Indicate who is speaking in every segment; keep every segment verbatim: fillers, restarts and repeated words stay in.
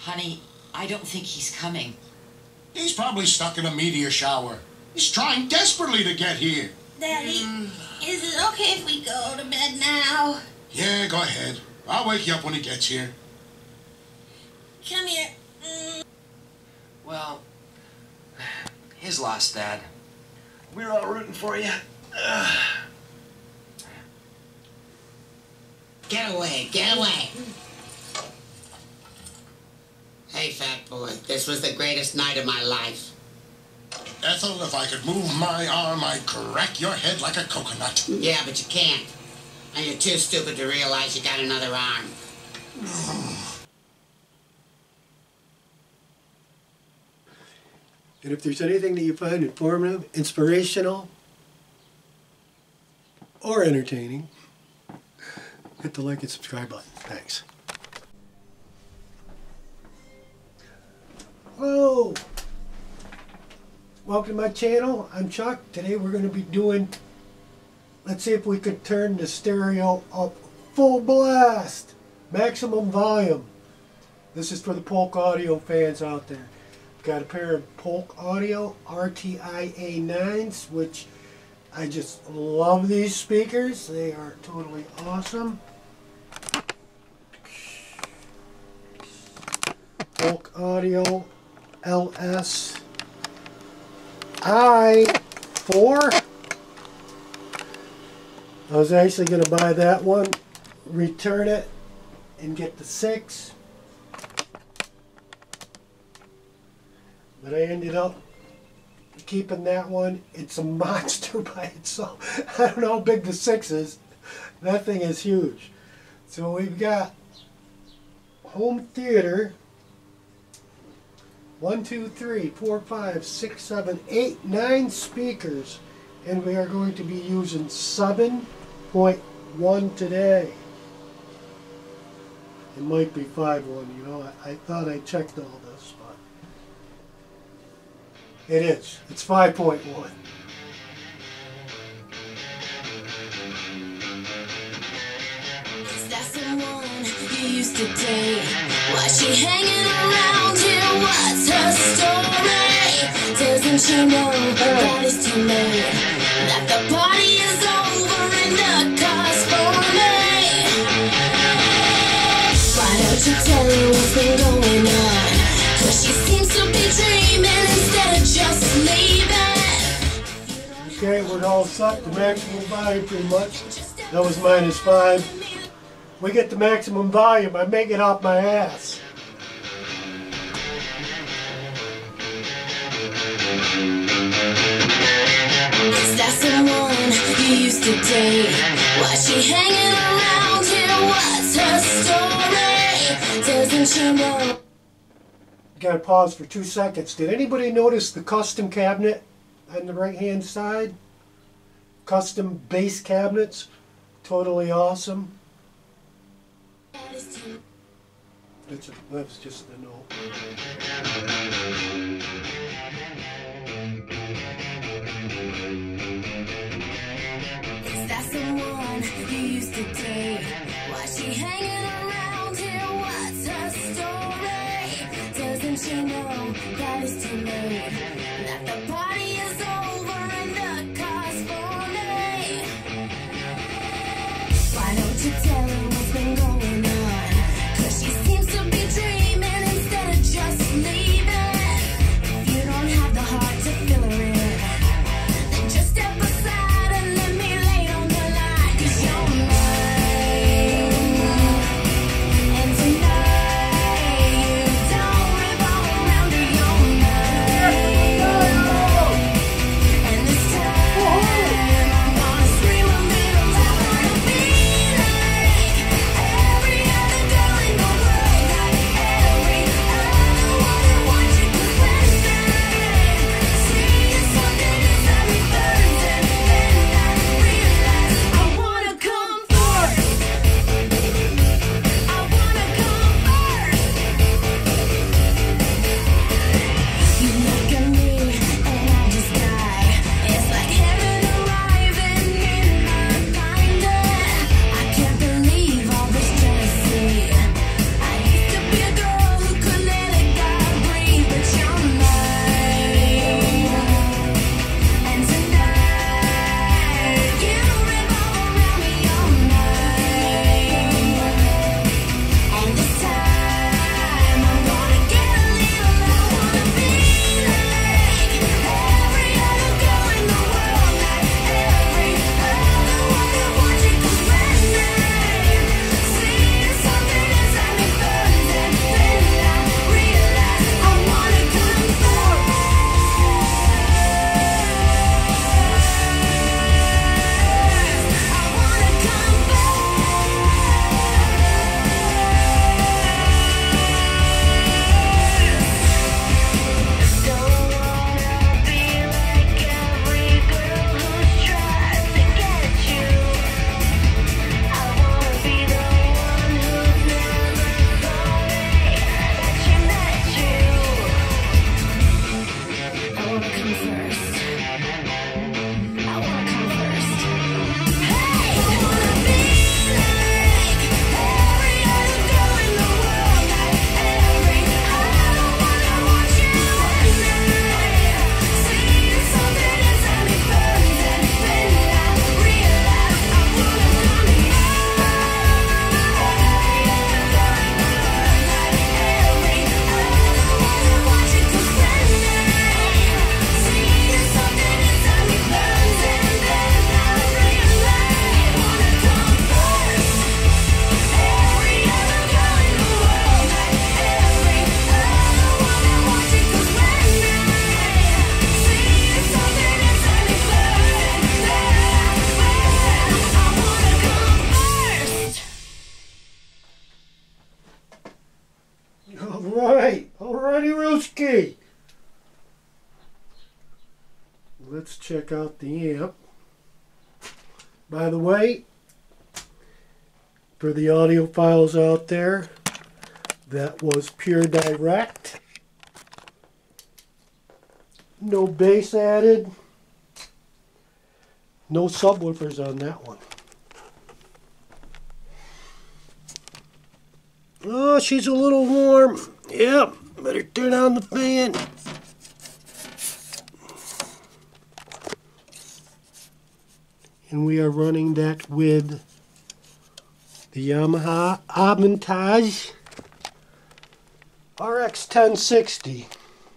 Speaker 1: Honey, I don't think he's coming.
Speaker 2: He's probably stuck in a meteor shower. He's trying desperately to get here.
Speaker 3: Daddy, mm. is it okay if we go to bed now?
Speaker 2: Yeah, go ahead. I'll wake you up when he gets here.
Speaker 3: Come here. Mm.
Speaker 4: Well, his lost Dad. We're all rooting for you. Ugh.
Speaker 5: Get away, get away. Hey, fat boy, this was the greatest night of my life.
Speaker 2: Ethel, if I could move my arm, I'd crack your head like a coconut.
Speaker 5: Yeah, but you can't. And you're too stupid to realize you got another arm.
Speaker 6: And if there's anything that you find informative, inspirational, or entertaining, hit the like and subscribe button. Thanks. Hello! Welcome to my channel. I'm Chuck. Today we're going to be doing, let's see if we could turn the stereo up full blast, maximum volume. This is for the Polk Audio fans out there. Got a pair of Polk Audio R T I A nines, which I just love these speakers. They are totally awesome. Polk Audio L S I four. I was actually going to buy that one, return it, and get the six. But I ended up keeping that one. It's a monster by itself. I don't know how big the six is. That thing is huge. So we've got home theater. One, two, three, four, five, six, seven, eight, nine speakers. And we are going to be using seven point one today. It might be five point one, you know. I, I thought I checked all this, but it is. It's five point one.
Speaker 3: Is that someone you used to date? Why she hanging around here? What's her story? Doesn't she know that it's too late? That the party is over and the car's for me? Why don't you tell her what's been going on? Cause she seems to be dreaming instead of just leaving.
Speaker 6: Okay, we're all set. The maximum volume pretty much. That was minus five. We get the maximum volume. I make it off my ass.
Speaker 3: Is that someone you used to date? Why she hanging around here? What's her story? Doesn't she know?
Speaker 6: Gotta pause for two seconds. Did anybody notice the custom cabinet on the right hand side? Custom base cabinets. Totally awesome. That's, a, that's just the note.
Speaker 3: Is that someone you used to date? Why she hanging around here? What's her story? Doesn't she know that it's too late? That the party is over and the car's for me? Why don't you tell her what's been going on? Cause she seems to be dreaming instead of just leaving. If you don't have the heart to fill her in, then just step aside and let me lay on the line. Cause you're mine. And tonight you don't revolve around her, you're mine.
Speaker 6: Alrighty, Rooski. Let's check out the amp. By the way, for the audiophiles out there, that was pure direct. No bass added. No subwoofers on that one. Oh, she's a little warm. Yep, better turn on the fan. And we are running that with the Yamaha Avantage R X ten sixty.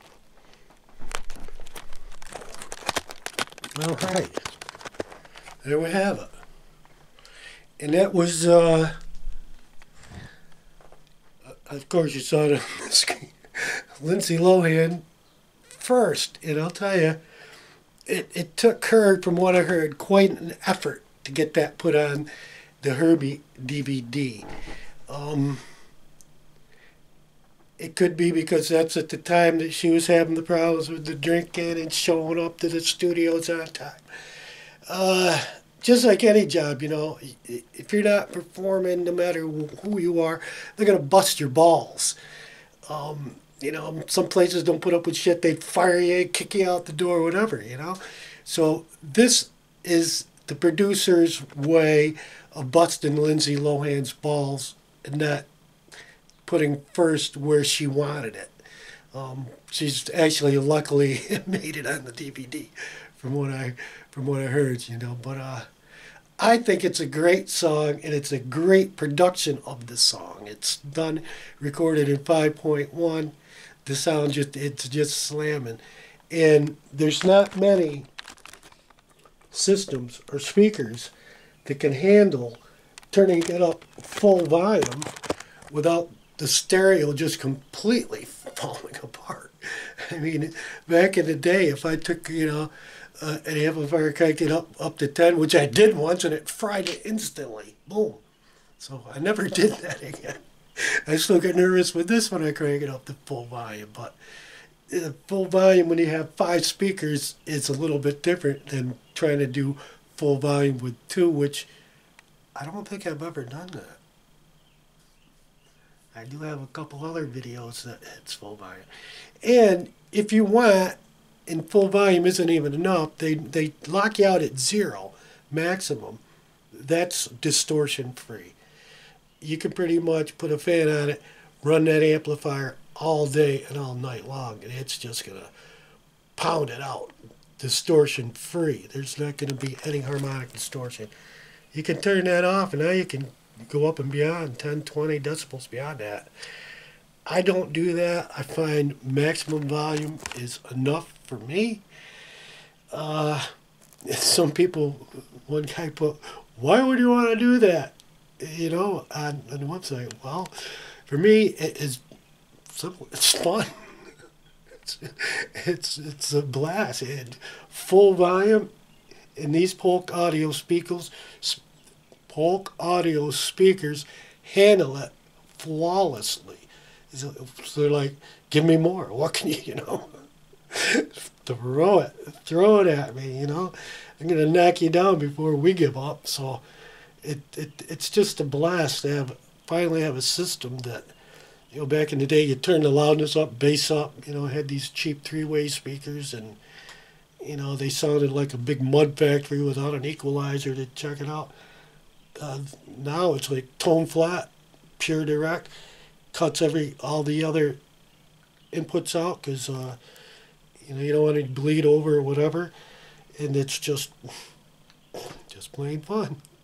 Speaker 6: Alright, there we have it. And that was, uh, of course you saw it on the screen, Lindsay Lohan first. And I'll tell you, it, it took her, from what I heard, quite an effort to get that put on the Herbie D V D. Um, it could be because that's at the time that she was having the problems with the drinking and showing up to the studios on time. Uh, just like any job, you know, if you're not performing, no matter who you are, they're going to bust your balls. Um, you know, some places don't put up with shit. They fire you, kick you out the door, whatever, you know. So this is the producer's way of busting Lindsay Lohan's balls and not putting first where she wanted it. Um, she's actually luckily made it on the D V D, from what I from what I heard, you know. But uh, I think it's a great song, and it's a great production of the song. It's done, recorded in five point one. The sound just it's just slamming, and there's not many systems or speakers that can handle turning it up full volume without the stereo just completely falling apart. I mean, back in the day, if I took, you know, uh, an amplifier, cranked it up, up to ten, which I did once, and it fried it instantly. Boom. So I never did that again. I still get nervous with this when I crank it up to full volume, but the full volume when you have five speakers is a little bit different than trying to do full volume with two, which I don't think I've ever done that. I do have a couple other videos that it's full volume. And if you want, and full volume isn't even enough, they, they lock you out at zero maximum. That's distortion free. You can pretty much put a fan on it, run that amplifier all day and all night long, and it's just going to pound it out, distortion free. There's not going to be any harmonic distortion. You can turn that off, and now you can go up and beyond, ten, twenty decibels beyond that. I don't do that. I find maximum volume is enough for me. Uh, some people, one guy put, why would you want to do that? You know, on, on the website. Well, for me, it is simple. It's fun. it's, it's, it's a blast. And full volume in these Polk audio speakers, Polk audio speakers handle it flawlessly. So they're like, give me more. What can you, you know, throw it, throw it at me, you know. I'm going to knock you down before we give up. So it, it it's just a blast to have, finally have a system that, you know, back in the day you turned the loudness up, bass up, you know, had these cheap three-way speakers, and, you know, they sounded like a big mud factory without an equalizer to check it out. Uh, now it's like tone flat, pure direct, cuts every all the other inputs out because uh, you know, you don't want to bleed over or whatever, and it's just just plain fun.